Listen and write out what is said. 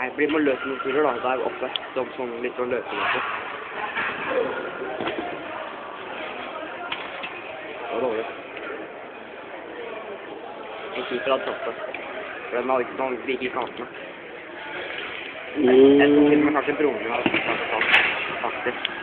Nei, blir man løs noen turer da, der oppe, sånn litt å løse noe. Det var dårlig. En keeper hadde tatt det, for den hadde ikke sånn like i kantene. Jeg tror til og med kanskje broren min hadde tatt det, faktisk.